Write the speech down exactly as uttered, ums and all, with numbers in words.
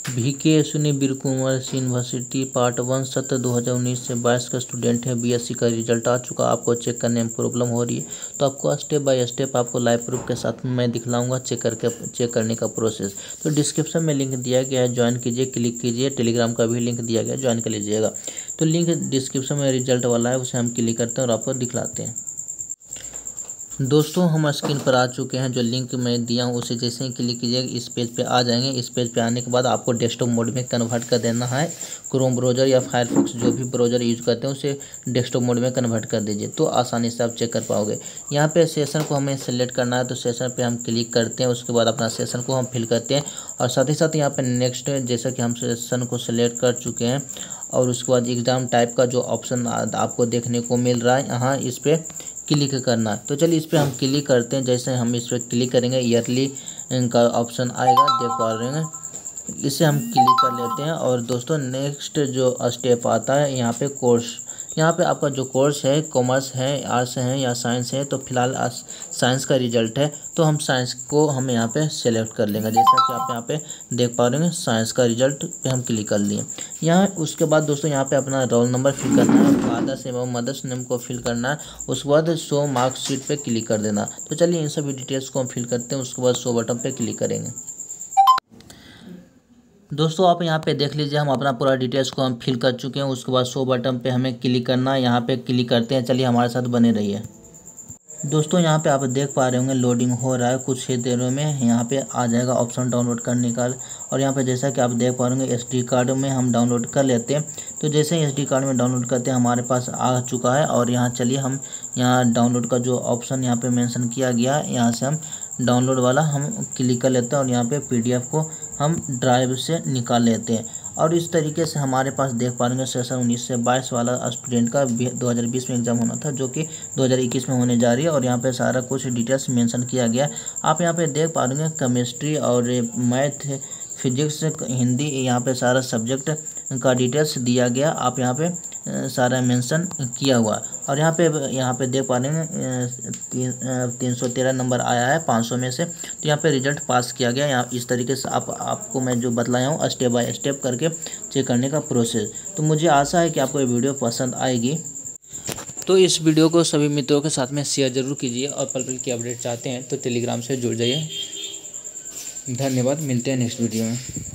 भी के सुनी Veer Kunwar university part one सत्र दो हज़ार उन्नीस से बाईस का स्टूडेंट है। बीएससी का रिजल्ट आ चुका। आपको चेक करने में प्रॉब्लम हो रही है तो आपको स्टेप बाय स्टेप आपको लाइव प्रूफ के साथ मैं दिखलाऊंगा चेक करके चेक करने का प्रोसेस। तो डिस्क्रिप्शन में लिंक दिया गया है, ज्वाइन कीजिए, क्लिक कीजिए। टेलीग्राम का भी लिंक दिया गया है, ज्वाइन कर लीजिएगा। तो लिंक डिस्क्रिप्शन में रिजल्ट वाला है, उसे हम क्लिक करते हैं और आपको दिखलाते हैं। दोस्तों हम स्क्रीन पर आ चुके हैं। जो लिंक मैं दिया हूँ उसे जैसे ही क्लिक कीजिएगा इस पेज पे आ जाएंगे। इस पेज पे आने के बाद आपको डेस्कटॉप मोड में कन्वर्ट कर देना है। क्रोम ब्राउज़र या फायरफॉक्स जो भी ब्राउज़र यूज करते हैं उसे डेस्कटॉप मोड में कन्वर्ट कर दीजिए, तो आसानी से आप चेक कर पाओगे। यहाँ पे सेशन को हमें सेलेक्ट करना है, तो सेशन पे हम क्लिक करते हैं। उसके बाद अपना सेशन को हम फिल करते हैं और साथ ही साथ यहाँ पे नेक्स्ट, जैसा कि हम सेशन को सिलेक्ट कर चुके हैं और उसके बाद एग्ज़ाम टाइप का जो ऑप्शन आपको देखने को मिल रहा है, यहाँ इस पर क्लिक करना। तो चलिए इस पर हम क्लिक करते हैं। जैसे हम इस पर क्लिक करेंगे ईयरली का ऑप्शन आएगा, देख पा रहे हैं। इसे हम क्लिक कर लेते हैं और दोस्तों नेक्स्ट जो स्टेप आता है यहाँ पे कोर्स, यहाँ पे आपका जो कोर्स है कॉमर्स है, आर्ट्स है या साइंस है। तो फिलहाल साइंस का रिजल्ट है तो हम साइंस को हम यहाँ पे सेलेक्ट कर लेंगे। जैसा कि आप यहाँ पे देख पा रहे हैं साइंस का रिजल्ट पे हम क्लिक कर लिए यहाँ। उसके बाद दोस्तों यहाँ पे अपना रोल नंबर फिल करना है, फादर्स एवं मदर्स नेम को फिल करना है। उसके बाद शो मार्कशीट पे क्लिक कर देना। तो चलिए इन सभी डिटेल्स को हम फिल करते हैं। उसके बाद शो बटन पे क्लिक करेंगे। दोस्तों आप यहाँ पे देख लीजिए हम अपना पूरा डिटेल्स को हम फिल कर चुके हैं। उसके बाद शो बटन पे हमें क्लिक करना है, यहाँ पे क्लिक करते हैं। चलिए हमारे साथ बने रहिए। दोस्तों यहाँ पे आप देख पा रहे होंगे लोडिंग हो रहा है, कुछ ही देरों में यहाँ पे आ जाएगा ऑप्शन डाउनलोड करने का। और यहाँ पे जैसा कि आप देख पा रहे होंगे एसडी कार्ड में हम डाउनलोड कर लेते हैं। तो जैसे ही एसडी कार्ड में डाउनलोड करते हैं हमारे पास आ चुका है। और यहाँ चलिए हम यहाँ डाउनलोड का जो ऑप्शन यहाँ पे मेंशन किया गया है, यहाँ से हम डाउनलोड वाला हम क्लिक कर लेते हैं और यहाँ पे पीडीएफ को हम ड्राइव से निकाल लेते हैं। और इस तरीके से हमारे पास देख पा रहे हैं सेशन उन्नीस से बाईस वाला स्टूडेंट का दो हज़ार बीस में एग्जाम होना था, जो कि दो हज़ार इक्कीस में होने जा रही है। और यहाँ पे सारा कुछ डिटेल्स मेंशन किया गया। आप यहाँ पे देख पा रहे हैं केमिस्ट्री और मैथ, फिजिक्स, हिंदी, यहाँ पे सारा सब्जेक्ट का डिटेल्स दिया गया। आप यहाँ पे सारा मेंशन किया हुआ। और यहाँ पे यहाँ पे देख पा रहे हैं तीन तीन सौ तेरह नंबर आया है पाँच सौ में से। तो यहाँ पे रिजल्ट पास किया गया। यहाँ इस तरीके से आप आपको मैं जो बतलाया हूँ स्टेप बाय स्टेप करके चेक करने का प्रोसेस। तो मुझे आशा है कि आपको ये वीडियो पसंद आएगी। तो इस वीडियो को सभी मित्रों के साथ में शेयर जरूर कीजिए और पल पल की अपडेट चाहते हैं तो टेलीग्राम से जुड़ जाइए। धन्यवाद, मिलते हैं नेक्स्ट वीडियो में।